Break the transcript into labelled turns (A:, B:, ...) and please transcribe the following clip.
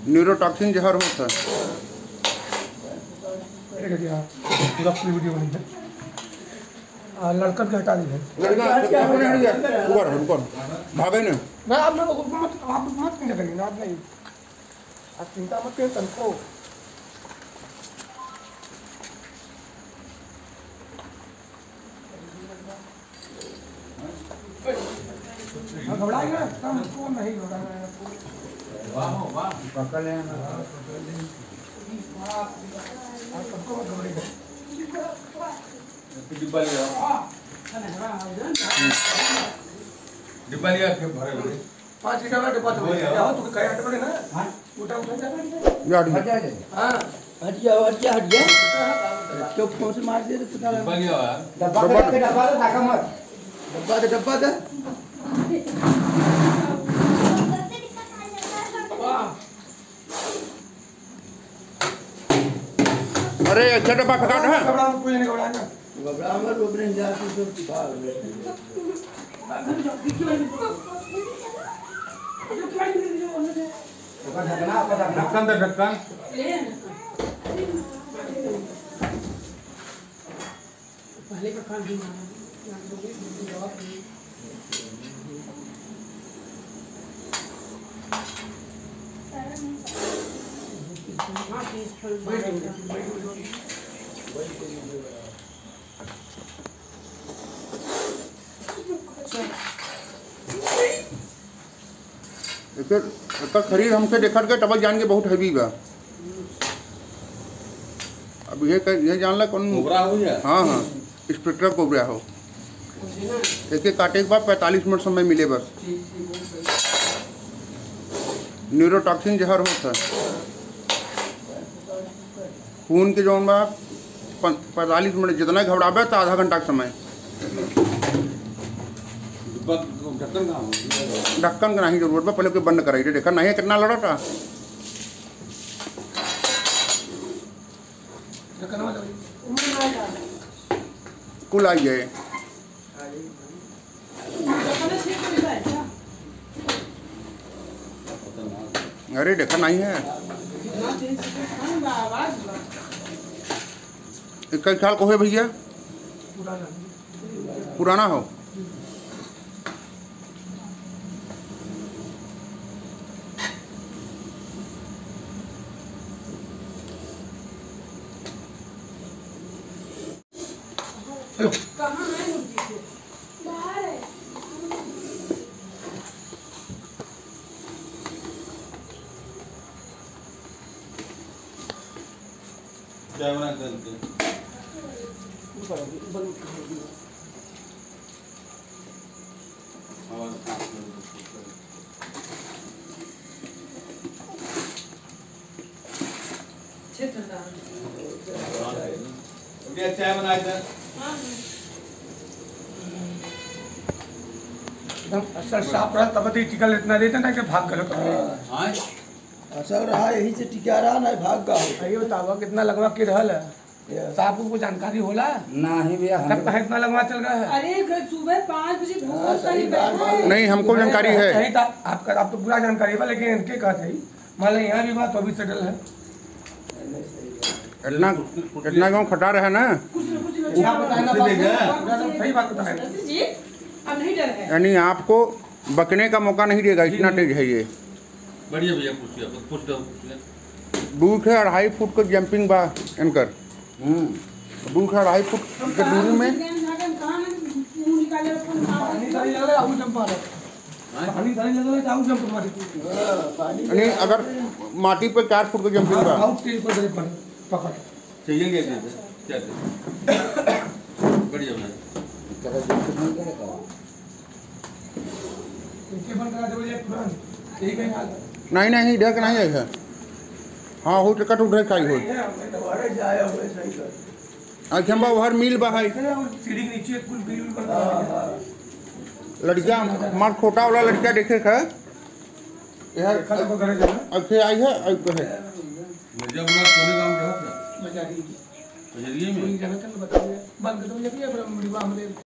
A: Neurotoxin जहर होता है।
B: लड़कन के हटा दीजिए।
A: भागे न
B: आप मत चिंता करिए ना, आप नहीं, आप चिंता मत करिए तनको। घबराएंगे हमको नहीं घबराना है।
C: पकड़ लेना
B: आप सबको मत घबराइए।
C: डिब्बा लिया के भरे हुए
B: 5 लीटर का डिब्बा तो जाओ तो कई आटे बने ना। हां उठा
A: हट
D: गया तो फोन से मार दिया तो पता लगा।
C: डिब्बा लिया
D: डब्बा दे ढाका मत। डब्बा दे
A: अरे अच्छा डब्बा फेंका ना।
B: घबरा कोई नहीं घबराएगा।
D: घबरा मत, वो ब्रेन जा तू सब भाग ले।
C: ढक्कन दे ढक्कन
B: पहले का खान भी
A: एक खरीद हमसे देखत के टबल जान के बहुत हैवी बा। अब ये जान ला कौन
C: कोबरा हो गया।
A: हाँ हाँ स्पेक्ट्रा कोबरा हो। एक काटे के बाद 45 मिनट समय मिले बस। न्यूरोटॉक्सिन जहर होता है। खून के जौन बा 45 मिनट जितना घबराबे तो आधा घंटा का समय।
C: ढक्कन कहाँ
A: ढक्कन का नहीं जरूरत बा, पहले के बंद कराई देखा नहीं कितना लड़ा था। कुल आई जाए अरे देखा नहीं है। इसका ख्याल को है भैया पुराना हो।
B: कहाँ है मुर्गी से? बाहर है।
C: चाय बना करके चाय बना
B: असर साफ रहा तब तो टिकल इतना देते ना कि भाग गलो कभी।
D: असर रहा यही से टिका रहा ना भाग का।
B: ये बतावा कितना लगवा के रहल है साहब को जानकारी होला
D: नहीं भैया
B: तब कहाँ इतना लगवा चल रहा है।
E: अरे सुबह 5 बजे भोर
A: नहीं हमको जानकारी है।
B: सही था आपका, आप तो पूरा जानकारी है लेकिन इनके कहते ही मान लो यहाँ भी बात तो अभी सेटल है।
A: इतना गाँव खटा रहा है ना।
B: सही बात बताया
E: अब नहीं डर है।
A: यानी आपको बकने का मौका नहीं देगा, इतना तेज है ये।
C: बढ़िया भैया पूछ दो।
A: दूर से 2.5 फुट का जंपिंग बा इनकर। दूर से 2.5 फुट के दूरी में यानी अगर माटी पे 4 फुट का जंपिंग बा।
B: पकड़
C: चाहिए क्या बढ़िया भैया
A: नहीं नहीं ढक नहीं है। हाँ हो टिकट उधर का ही हो। अच्छा बाहर मिल बा है लड़कियाँ हमार छोटा वाला लड़कियाँ देखे का अच्छे आई है।
C: मिर्जा बुला सोने काम रहा था बजरिए में।